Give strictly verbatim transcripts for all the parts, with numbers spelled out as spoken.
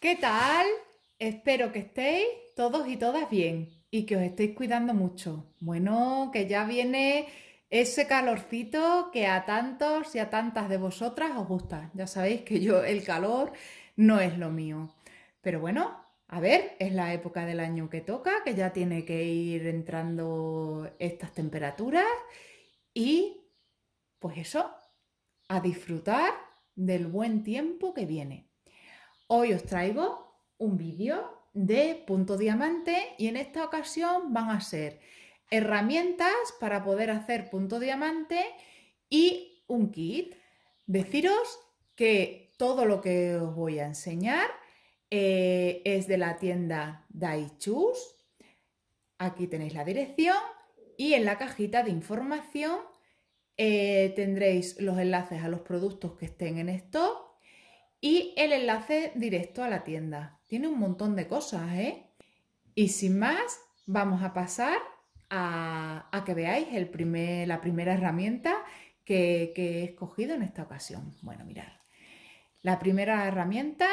¿Qué tal? Espero que estéis todos y todas bien y que os estéis cuidando mucho. Bueno, que ya viene ese calorcito que a tantos y a tantas de vosotras os gusta. Ya sabéis que yo el calor no es lo mío. Pero bueno, a ver, es la época del año que toca, que ya tiene que ir entrando estas temperaturas y pues eso, a disfrutar del buen tiempo que viene. Hoy os traigo un vídeo de punto diamante y en esta ocasión van a ser herramientas para poder hacer punto diamante y un kit. Deciros que todo lo que os voy a enseñar eh, es de la tienda Daichus. Aquí tenéis la dirección y en la cajita de información eh, tendréis los enlaces a los productos que estén en stock y el enlace directo a la tienda. Tiene un montón de cosas, ¿eh? Y sin más, vamos a pasar a, a que veáis el primer, la primera herramienta que, que he escogido en esta ocasión. Bueno, mirad. La primera herramienta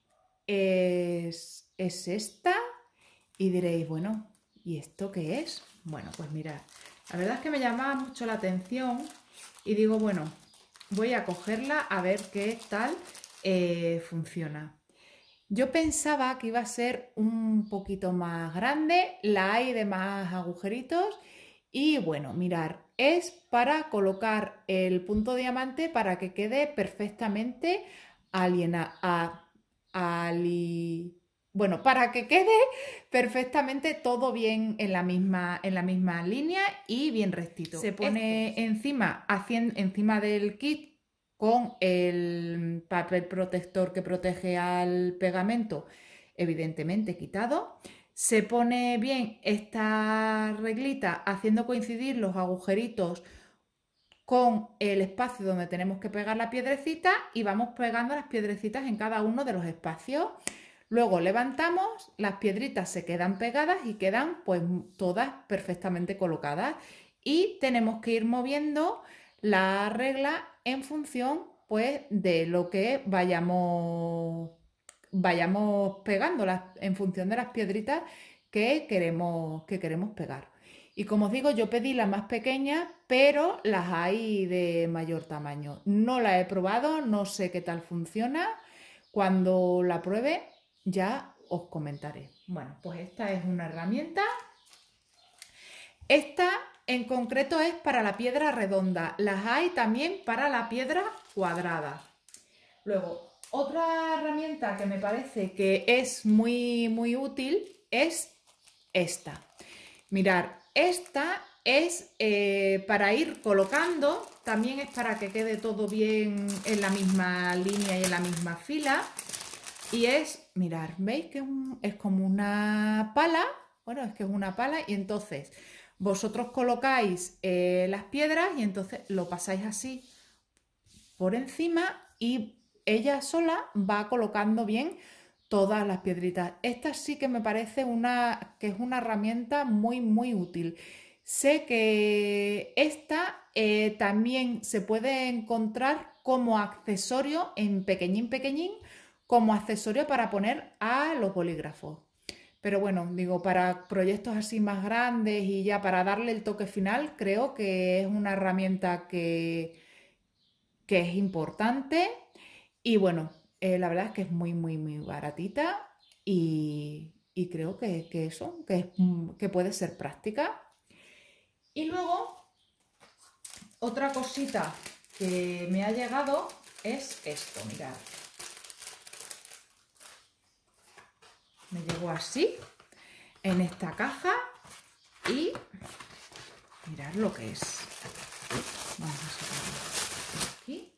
es, es esta y diréis, bueno, ¿y esto qué es? Bueno, pues mirad, la verdad es que me llamaba mucho la atención y digo, bueno, voy a cogerla a ver qué tal Eh, funciona. Yo pensaba que iba a ser un poquito más grande, la hay de más agujeritos y bueno, mirar, es para colocar el punto diamante para que quede perfectamente aliena, a, ali, bueno, para que quede perfectamente todo bien en la misma, en la misma línea y bien rectito. Se pone Esto. encima, haciendo, encima del kit con el papel protector que protege al pegamento, evidentemente quitado. Se pone bien esta reglita haciendo coincidir los agujeritos con el espacio donde tenemos que pegar la piedrecita y vamos pegando las piedrecitas en cada uno de los espacios. Luego levantamos, las piedritas se quedan pegadas y quedan pues todas perfectamente colocadas y tenemos que ir moviendo la regla en función pues de lo que vayamos, vayamos pegándolas, en función de las piedritas que queremos, que queremos pegar. Y como os digo, yo pedí la más pequeña, pero las hay de mayor tamaño. No la he probado, no sé qué tal funciona. Cuando la pruebe ya os comentaré. Bueno, pues esta es una herramienta. Esta en concreto es para la piedra redonda. Las hay también para la piedra cuadrada. Luego, otra herramienta que me parece que es muy, muy útil es esta. Mirad, esta es eh, para ir colocando, también es para que quede todo bien en la misma línea y en la misma fila. Y es, mirad, ¿veis que es, un, es como una pala? Bueno, es que es una pala y entonces vosotros colocáis eh, las piedras y entonces lo pasáis así por encima y ella sola va colocando bien todas las piedritas. Esta sí que me parece una, que es una herramienta muy, muy útil. Sé que esta eh, también se puede encontrar como accesorio en pequeñín, pequeñín, como accesorio para poner a los bolígrafos. Pero bueno, digo, para proyectos así más grandes y ya para darle el toque final, creo que es una herramienta que, que es importante y bueno, eh, la verdad es que es muy, muy, muy baratita y, y creo que, que eso, que, es, que puede ser práctica. Y luego, otra cosita que me ha llegado es esto, mirad. Me llegó así, en esta caja y mirad lo que es. Vamos a sacarlo aquí.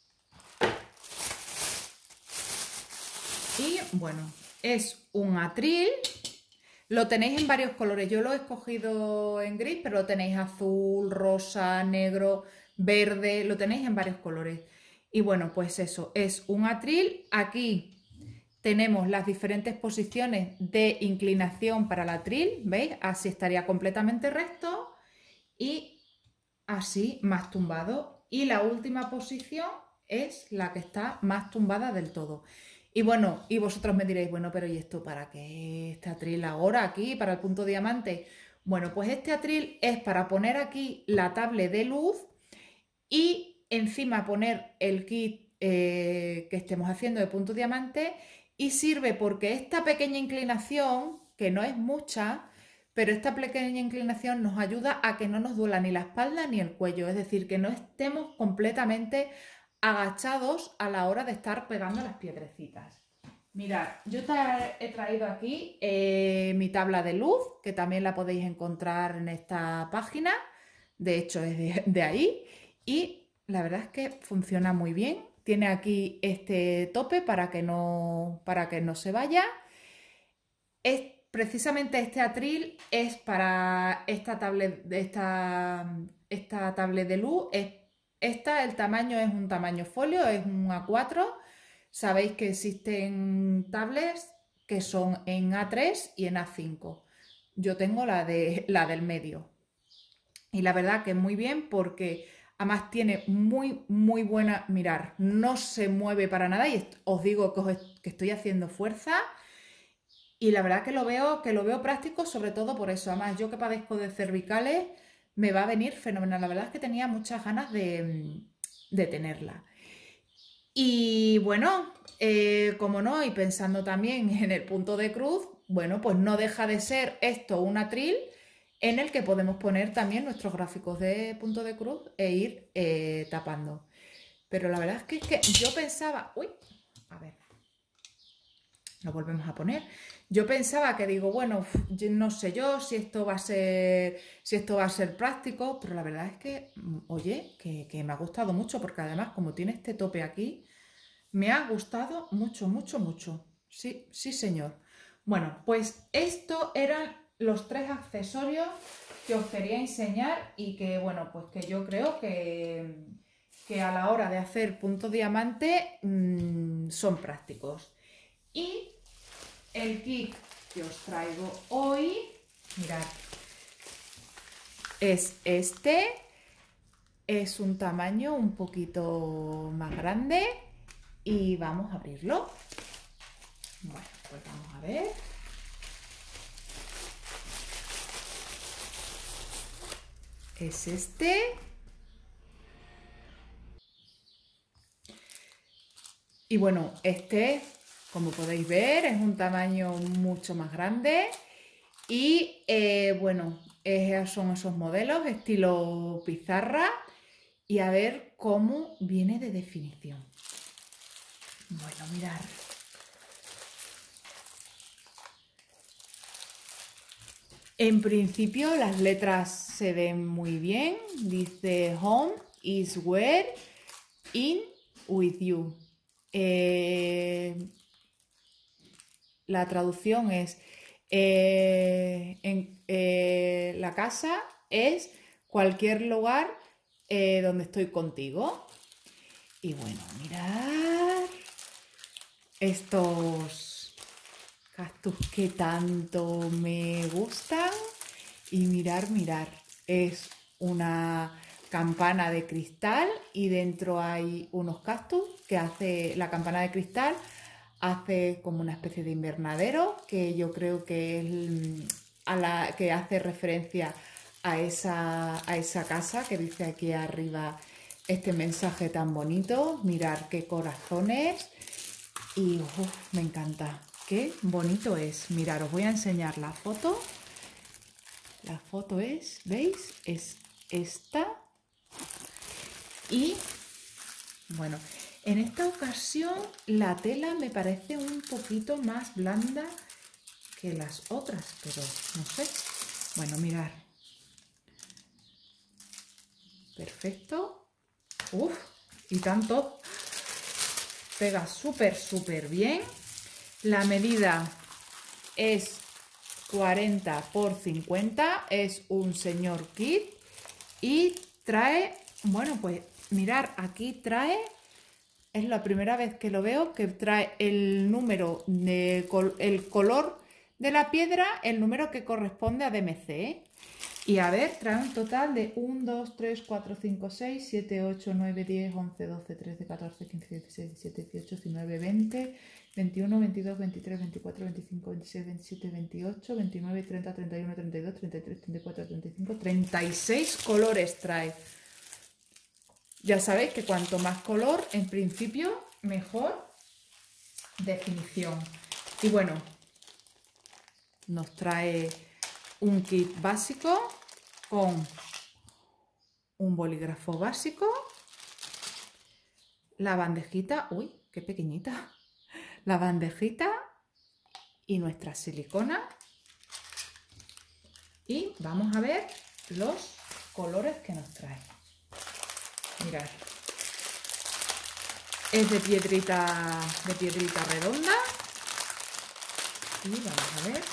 Y bueno, es un atril. Lo tenéis en varios colores. Yo lo he escogido en gris, pero lo tenéis azul, rosa, negro, verde. Lo tenéis en varios colores. Y bueno, pues eso, es un atril. Aquí tenemos las diferentes posiciones de inclinación para el atril, ¿veis? Así estaría completamente recto y así más tumbado. Y la última posición es la que está más tumbada del todo. Y bueno, y vosotros me diréis, bueno, pero ¿y esto para qué? Este atril ahora aquí, para el punto diamante. Bueno, pues este atril es para poner aquí la tablet de luz y encima poner el kit eh, que estemos haciendo de punto diamante, y sirve porque esta pequeña inclinación, que no es mucha, pero esta pequeña inclinación nos ayuda a que no nos duela ni la espalda ni el cuello, es decir, que no estemos completamente agachados a la hora de estar pegando las piedrecitas. Mirad, yo he traído aquí eh, mi tabla de luz, que también la podéis encontrar en esta página, de hecho es de, de ahí, y la verdad es que funciona muy bien. Tiene aquí este tope para que no, para que no se vaya. Es, precisamente este atril es para esta tablet, esta, esta tablet de luz. Es, esta, el tamaño es un tamaño folio, es un A cuatro. Sabéis que existen tablets que son en A tres y en A cinco. Yo tengo la, de, la del medio. Y la verdad que muy bien porque además tiene muy, muy buena... Mirar, no se mueve para nada y os digo que, os, que estoy haciendo fuerza. Y la verdad que lo veo, que lo veo práctico, sobre todo por eso. Además, yo que padezco de cervicales, me va a venir fenomenal. La verdad es que tenía muchas ganas de, de tenerla. Y bueno, eh, como no, y pensando también en el punto de cruz, bueno, pues no deja de ser esto un atril en el que podemos poner también nuestros gráficos de punto de cruz e ir eh, tapando. Pero la verdad es que, es que yo pensaba... Uy, a ver, lo volvemos a poner. Yo pensaba que digo, bueno, no sé yo si esto va a ser, si esto va a ser práctico, pero la verdad es que, oye, que, que me ha gustado mucho, porque además como tiene este tope aquí, me ha gustado mucho, mucho, mucho. Sí, sí, señor. Bueno, pues esto eran los tres accesorios que os quería enseñar y que, bueno, pues que yo creo que, que a la hora de hacer punto diamante mmm, son prácticos. Y el kit que os traigo hoy, mirad, es este. Es un tamaño un poquito más grande y vamos a abrirlo. Bueno, pues vamos a ver. Es este. Y bueno, este, como podéis ver, es un tamaño mucho más grande. Y eh, bueno, esos son esos modelos estilo pizarra. Y a ver cómo viene de definición. Bueno, mirad. En principio las letras se ven muy bien. Dice Home is where in with you. Eh, la traducción es eh, en, eh, la casa es cualquier lugar eh, donde estoy contigo. Y bueno, mirad estos cactus que tanto me gustan. Y mirar, mirar, es una campana de cristal y dentro hay unos cactus que hace la campana de cristal. Hace como una especie de invernadero que yo creo que es a la que hace referencia a esa, a esa casa que dice aquí arriba este mensaje tan bonito. Mirar qué corazones y uf, me encanta, qué bonito es. Mirar, os voy a enseñar la foto. La foto es, ¿veis? Es esta. Y bueno, en esta ocasión la tela me parece un poquito más blanda que las otras, pero no sé. Bueno, mirad. Perfecto. Uf, y tanto. Pega súper, súper bien. La medida es cuarenta por cincuenta. Es un señor kit. Y trae, bueno, pues mirar, aquí trae... Es la primera vez que lo veo, que trae el número, de, el color de la piedra, el número que corresponde a D M C, ¿eh? Y a ver, trae un total de uno, dos, tres, cuatro, cinco, seis, siete, ocho, nueve, diez, once, doce, trece, catorce, quince, dieciséis, diecisiete, dieciocho, diecinueve, veinte, veintiuno, veintidós, veintitrés, veinticuatro, veinticinco, veintiséis, veintisiete, veintiocho, veintinueve, treinta, treinta y uno, treinta y dos, treinta y tres, treinta y cuatro, treinta y cinco, treinta y seis colores trae. Ya sabéis que cuanto más color, en principio, mejor definición. Y bueno, nos trae un kit básico con un bolígrafo básico, la bandejita, uy, qué pequeñita, la bandejita y nuestra silicona. Y vamos a ver los colores que nos trae. Mirad, es de piedrita, de piedrita redonda. Y vamos a ver.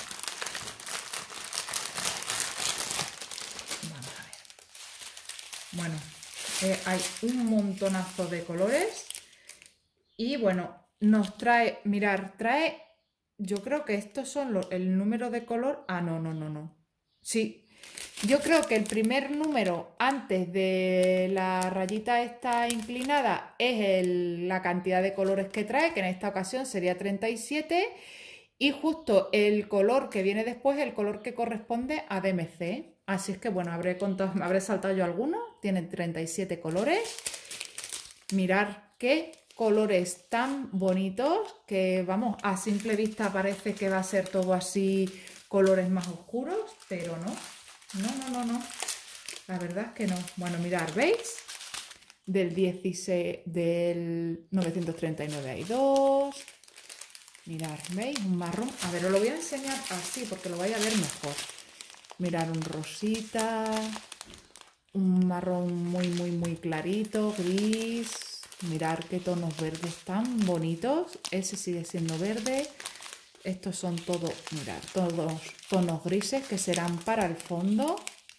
Vamos a ver. Bueno, eh, hay un montonazo de colores. Y bueno, nos trae, mirar, trae, yo creo que estos son los, el número de color. Ah, no, no, no, no. Sí. Yo creo que el primer número antes de la rayita esta inclinada es el, la cantidad de colores que trae, que en esta ocasión sería treinta y siete, y justo el color que viene después es el color que corresponde a D M C. Así es que bueno, habré, contado, habré saltado yo algunos, tienen treinta y siete colores. Mirad qué colores tan bonitos, que vamos, a simple vista parece que va a ser todo así, colores más oscuros, pero no. No, no, no, no. La verdad es que no. Bueno, mirad, ¿veis? Del dieciséis, del mil novecientos treinta y nueve hay dos. Mirad, ¿veis? Un marrón. A ver, os lo voy a enseñar así porque lo vais a ver mejor. Mirad, un rosita. Un marrón muy, muy, muy clarito, gris. Mirad qué tonos verdes tan bonitos. Ese sigue siendo verde. Estos son todos, mirad, todos tonos grises que serán para el fondo.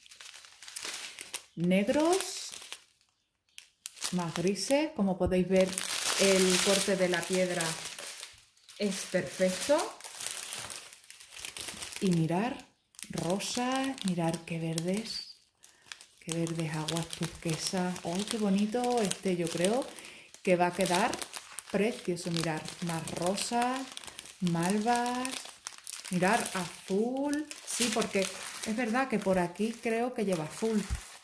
Negros, más grises. Como podéis ver, el corte de la piedra es perfecto. Y mirad, rosas, mirad qué verdes. Qué verdes, aguas turquesas. ¡Ay, qué bonito! Este yo creo que va a quedar precioso. Mirad, más rosas. Malvas, mirar azul, sí, porque es verdad que por aquí creo que lleva azul.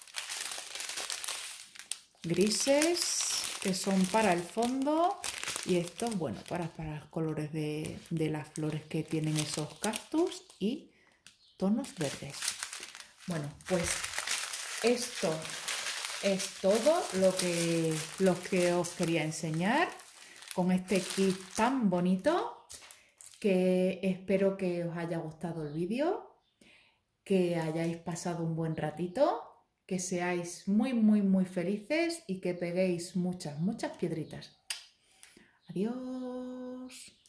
Grises, que son para el fondo, y estos, bueno, para, para los colores de, de las flores que tienen esos cactus, y tonos verdes. Bueno, pues esto es todo lo que, lo que os quería enseñar con este kit tan bonito. Que espero que os haya gustado el vídeo, que hayáis pasado un buen ratito, que seáis muy, muy, muy felices y que peguéis muchas, muchas piedritas. Adiós.